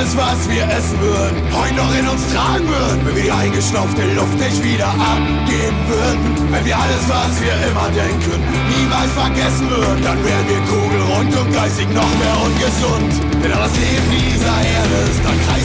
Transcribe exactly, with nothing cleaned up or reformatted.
alles, was wir essen würden, heute noch in uns tragen würden. Wenn wir die eingestopfte Luft nicht wieder abgeben würden. Wenn wir alles, was wir immer denken, niemals vergessen würden, dann wären wir kugelrund und geistig noch mehr ungesund. Denn das Leben dieser Erde ist ein Kreis